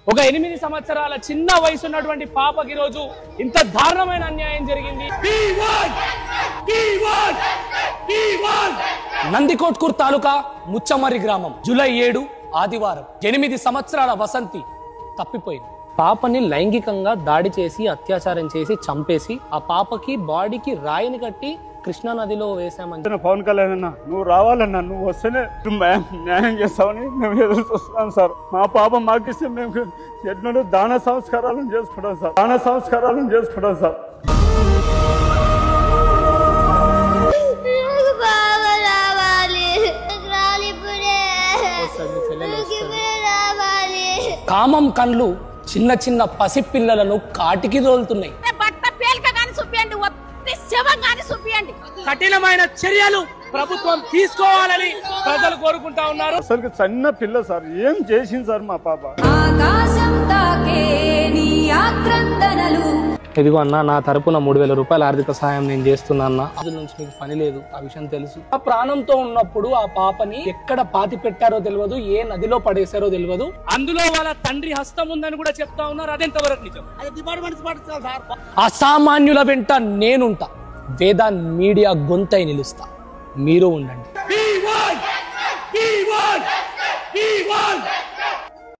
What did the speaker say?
ఒక 8 సంవత్సరాల చిన్న వయసు ఉన్నటువంటి పాపకి రోజు ఇంత దారుణమైన అన్యాయం జరిగింది. నందికోట్కూర్ తాలూకా ముచ్చమరి గ్రామం జూలై 7 ఆదివారం 8 సంవత్సరాల వసంతి తప్పిపోయింది. పాపని లైంగికంగా దాడి చేసి అత్యాచారం చేసి చంపేసి ఆ పాపకి బాడీకి రాయిని కట్టి కృష్ణా నదిలో వేసామని పవన్ కళ్యాణ్ అన్న నువ్వు రావాలన్నా, నువ్వు వస్తేనే న్యాయం చేస్తామని మేము ఎదురు చూస్తున్నాం సార్. మా పాప మాకిస్తే మేము ఎన్నడూ దాన సంస్కారాలను చేసుకుంటాం సార్. కామం కళ్ళు చిన్న చిన్న పసిపిల్లలను కాటికి తోలుతున్నాయి. కఠినమైన చర్యలు ప్రభుత్వం తీసుకోవాలని ప్రజలు కోరుకుంటా ఉన్నారు. అసలు చిన్న పిల్ల సార్, ఏం చేసింది సార్ మా పాప? ఇదిగో అన్న, నా తరపున 3000 రూపాయల ఆర్థిక సహాయం నేను చేస్తున్నా అన్న. అందులో నుంచి మీకు పని లేదు, ఆ విషయం తెలుసు. ఆ ప్రాణంతో ఉన్నప్పుడు ఆ పాపని ఎక్కడ పాతి పెట్టారో తెలియదు, ఏ నదిలో పడేశారో తెలియదు. అందులో వాళ్ళ తండ్రి హస్తం ఉందని కూడా చెప్తా ఉన్నారు. అదెంతవరకు నిజం? అసామాన్యుల వెంట నేనుంటా, వేదాన్ మీడియా గొంతై నిలుస్తా, మీరు ఉండండి.